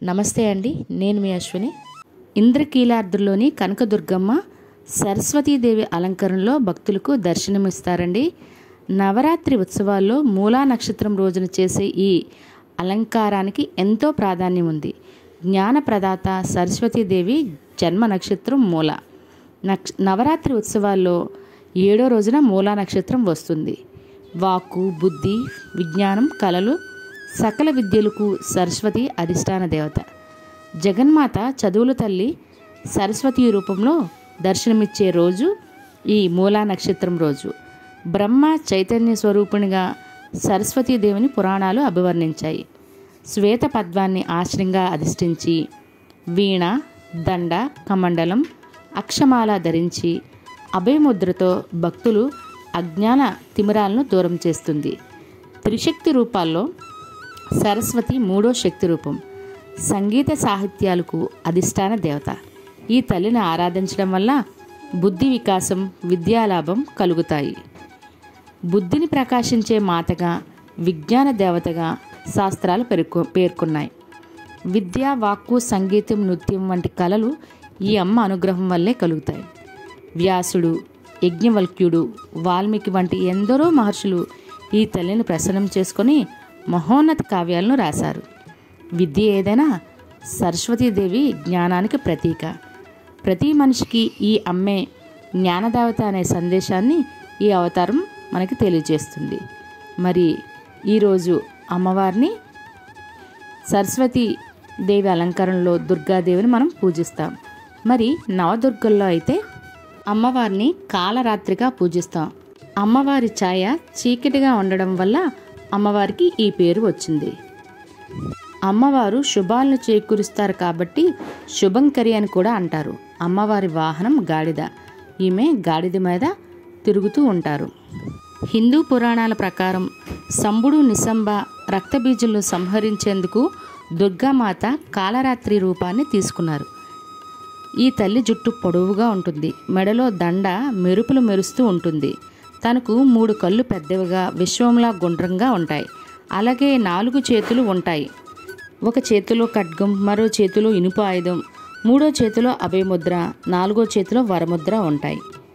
నమస్తే అండి, నేను మీ అశ్విని. ఇంద్రకీలాద్రిలోని కనకదుర్గమ్మ సరస్వతీదేవి అలంకరణలో భక్తులకు దర్శనమిస్తారండి. నవరాత్రి ఉత్సవాల్లో మూలా నక్షత్రం రోజున చేసే ఈ అలంకారానికి ఎంతో ప్రాధాన్యం ఉంది. జ్ఞానప్రదాత సరస్వతీదేవి జన్మ నక్షత్రం మూల. నవరాత్రి ఉత్సవాల్లో 7వ రోజున మూలా నక్షత్రం వస్తుంది. వాక్కు, బుద్ధి, విజ్ఞానం, కళలు, సకల విద్యలకు సరస్వతి అధిష్టాన దేవత. జగన్మాత చదువుల తల్లి సరస్వతి రూపంలో దర్శనమిచ్చే రోజు ఈ మూలా నక్షత్రం రోజు. బ్రహ్మ చైతన్య స్వరూపిణిగా సరస్వతీదేవిని పురాణాలు అభివర్ణించాయి. శ్వేత పద్మాన్ని ఆశ్రయంగా అధిష్ఠించి వీణ, దండ, కమండలం, అక్షమాల ధరించి అభయముద్రతో భక్తులు అజ్ఞాన తిమిరాలను దూరం చేస్తుంది. త్రిశక్తి రూపాల్లో సరస్వతి 3వ శక్తి రూపం. సంగీత సాహిత్యాలకు అధిష్టాన దేవత. ఈ తల్లిని ఆరాధించడం వల్ల బుద్ధి వికాసం, విద్యాలాభం కలుగుతాయి. బుద్ధిని ప్రకాశించే మాతగా, విజ్ఞాన దేవతగా శాస్త్రాలు పేర్కొన్నాయి. విద్య, వాక్కు, సంగీతం, నృత్యం వంటి కళలు ఈ అమ్మ అనుగ్రహం వల్లే కలుగుతాయి. వ్యాసుడు, యజ్ఞవల్క్యుడు, వాల్మీకి వంటి ఎందరో మహర్షులు ఈ తల్లిని ప్రసన్నం చేసుకొని మహోన్నత కావ్యాలను రాశారు. విద్య ఏదైనా సరస్వతీదేవి జ్ఞానానికి ప్రతీక. ప్రతి మనిషికి ఈ అమ్మే జ్ఞానదేవత అనే సందేశాన్ని ఈ అవతారం మనకి తెలియజేస్తుంది. మరి ఈరోజు అమ్మవారిని సరస్వతీదేవి అలంకరణలో దుర్గాదేవిని మనం పూజిస్తాం. మరి నవదుర్గల్లో అయితే అమ్మవారిని కాలరాత్రిగా పూజిస్తాం. అమ్మవారి ఛాయ చీకటిగా ఉండడం వల్ల అమ్మవారికి ఈ పేరు వచ్చింది. అమ్మవారు శుభాలను చేకూరుస్తారు కాబట్టి శుభంకరి అని కూడా అంటారు. అమ్మవారి వాహనం గాడిద. ఈమె గాడిద మీద తిరుగుతూ ఉంటారు. హిందూ పురాణాల ప్రకారం శంభుడు, నిశంబ రక్తబీజులను సంహరించేందుకు దుర్గామాత కాలరాత్రి రూపాన్ని తీసుకున్నారు. ఈ తల్లి జుట్టు పొడవుగా ఉంటుంది. మెడలో దండ మెరుపులు మెరుస్తూ ఉంటుంది. తనకు 3 కళ్ళు పెద్దవిగా విశ్వంలా గుండ్రంగా ఉంటాయి. అలాగే 4 చేతులు ఉంటాయి. ఒక చేతిలో ఖడ్గం, మరో చేతిలో ఇనుప ఆయుధం, 3వ చేతిలో అభయముద్ర, 4వ చేతిలో వరముద్ర ఉంటాయి.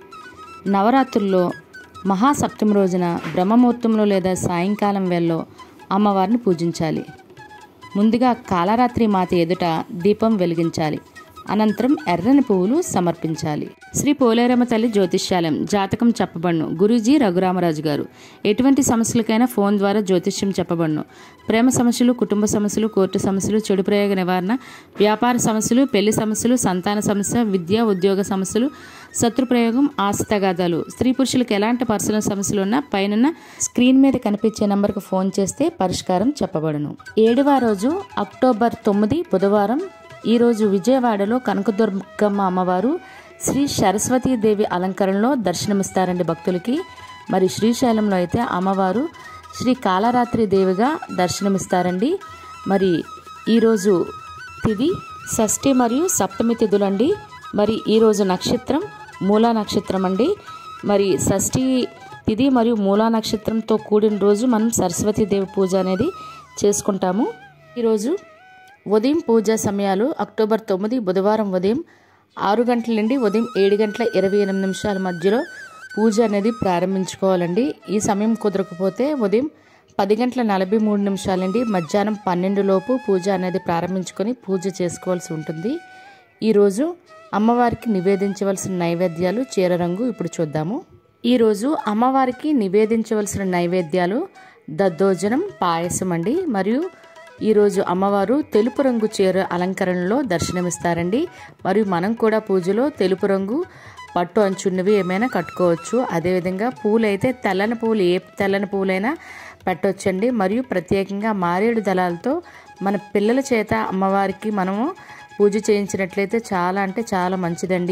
నవరాత్రుల్లో మహాసప్తమి రోజున బ్రహ్మముహూర్తంలో లేదా సాయంకాలం వేళలో అమ్మవారిని పూజించాలి. ముందుగా కాలరాత్రి మాత ఎదుట దీపం వెలిగించాలి. అనంతరం ఎర్రని పువ్వులు సమర్పించాలి. శ్రీ పోలేరమ్మ తల్లి జ్యోతిష్యాలయం. జాతకం చెప్పబడును. గురూజీ రఘురామరాజు గారు. ఎటువంటి సమస్యలకైనా ఫోన్ ద్వారా జ్యోతిష్యం చెప్పబడును. ప్రేమ సమస్యలు, కుటుంబ సమస్యలు, కోర్టు సమస్యలు, చెడు ప్రయోగ నివారణ, వ్యాపార సమస్యలు, పెళ్లి సమస్యలు, సంతాన సమస్య, విద్య, ఉద్యోగ సమస్యలు, శత్రు ప్రయోగం, ఆస్తి తగాదాలు, స్త్రీ పురుషులకు ఎలాంటి పర్సనల్ సమస్యలు ఉన్నా పైన స్క్రీన్ మీద కనిపించే నంబర్కు ఫోన్ చేస్తే పరిష్కారం చెప్పబడును. 7వ రోజు అక్టోబర్ 9 బుధవారం. ఈరోజు విజయవాడలో కనకదుర్గమ్మ అమ్మవారు శ్రీ సరస్వతీదేవి అలంకరణలో దర్శనమిస్తారండి భక్తులకి. మరి శ్రీశైలంలో అయితే అమ్మవారు శ్రీ కాలరాత్రి దేవిగా దర్శనమిస్తారండి. మరి ఈరోజు తిథి షష్ఠి మరియు సప్తమి తిథులండి. మరి ఈరోజు నక్షత్రం మూలా నక్షత్రం అండి. మరి షష్ఠి తిథి మరియు మూలా నక్షత్రంతో కూడిన రోజు మనం సరస్వతీదేవి పూజ అనేది చేసుకుంటాము. ఈరోజు ఉదయం పూజా సమయాలు అక్టోబర్ 9 బుధవారం ఉదయం 6 గంటల నుండి ఉదయం 7 గంటల 28 నిమిషాల మధ్యలో పూజ అనేది ప్రారంభించుకోవాలండి. ఈ సమయం కుదరకపోతే ఉదయం 10 గంటల 43 నిమిషాల నుండి మధ్యాహ్నం 12 లోపు పూజ అనేది ప్రారంభించుకొని పూజ చేసుకోవాల్సి ఉంటుంది. ఈరోజు అమ్మవారికి నివేదించవలసిన నైవేద్యాలు చీర రంగు ఇప్పుడు చూద్దాము. ఈరోజు అమ్మవారికి నివేదించవలసిన నైవేద్యాలు దద్దోజనం, పాయసం అండి. మరియు ఈరోజు అమ్మవారు తెలుపు రంగు చీర అలంకరణలో దర్శనమిస్తారండి. మరియు మనం కూడా పూజలో తెలుపు రంగు పట్టు అంచున్నవి ఏమైనా కట్టుకోవచ్చు. అదేవిధంగా పూలైతే తెల్లని పువ్వులు, ఏ తెల్లని పువ్వులైనా పెట్టవచ్చండి. మరియు ప్రత్యేకంగా మారేడు దళాలతో మన పిల్లల చేత అమ్మవారికి మనము పూజ చేయించినట్లయితే చాలా అంటే చాలా మంచిదండి.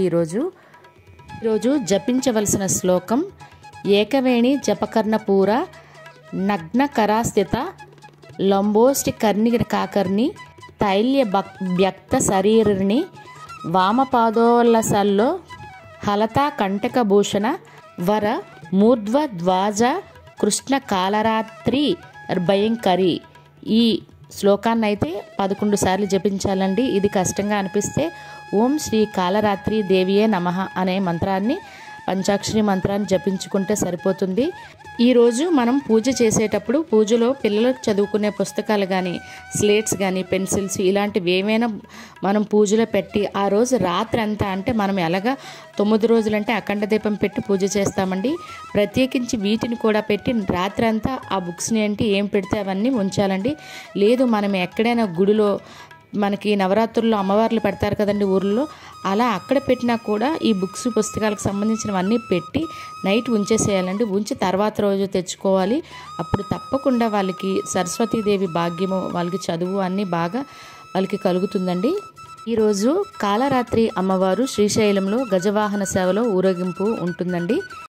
ఈరోజు జపించవలసిన శ్లోకం ఏకవేణి జపకర్ణ పూర నగ్న కరాస్థిత లంబోష్టి కర్ణి కాకర్ణి తైల్య వ్యక్త శరీరిని వామపాదోల్లసల్లో హలతా కంటక భూషణ వర మూర్ధ్వ ద్వాజ కృష్ణ కాలరాత్రి భయంకరి. ఈ శ్లోకాన్ని అయితే 11 సార్లు జపించాలండి. ఇది కష్టంగా అనిపిస్తే ఓం శ్రీ కాలరాత్రి దేవియే నమః అనే మంత్రాన్ని, పంచాక్షరి మంత్రాన్ని జపించుకుంటే సరిపోతుంది. ఈరోజు మనం పూజ చేసేటప్పుడు పూజలో పిల్లలకు చదువుకునే పుస్తకాలు కానీ, స్లేట్స్ కానీ, పెన్సిల్స్ ఇలాంటివి ఏమైనా మనం పూజలో పెట్టి ఆ రోజు రాత్రి అంతా, అంటే మనం ఎలాగా 9 రోజులంటే అఖండ దీపం పెట్టి పూజ చేస్తామండి, ప్రత్యేకించి వీటిని కూడా పెట్టి రాత్రి అంతా ఆ బుక్స్ని ఏంటి ఏం పెడితే అవన్నీ ఉంచాలండి. లేదు మనం ఎక్కడైనా గుడిలో మనకి నవరాత్రుల్లో అమ్మవార్లు పెడతారు కదండి ఊర్లో, అలా అక్కడ పెట్టినా కూడా ఈ బుక్స్ పుస్తకాలకు సంబంధించినవన్నీ పెట్టి నైట్ ఉంచేసేయాలండి. ఉంచి తర్వాత రోజు తెచ్చుకోవాలి. అప్పుడు తప్పకుండా వాళ్ళకి సరస్వతీదేవి భాగ్యము, వాళ్ళకి చదువు అన్నీ బాగా వాళ్ళకి కలుగుతుందండి. ఈరోజు కాలరాత్రి అమ్మవారు శ్రీశైలంలో గజవాహన సేవలో ఊరేగింపు ఉంటుందండి.